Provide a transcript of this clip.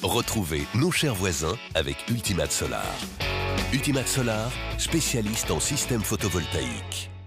Retrouvez nos chers voisins avec Ultimat Solar. Ultimat Solar, spécialiste en système photovoltaïque.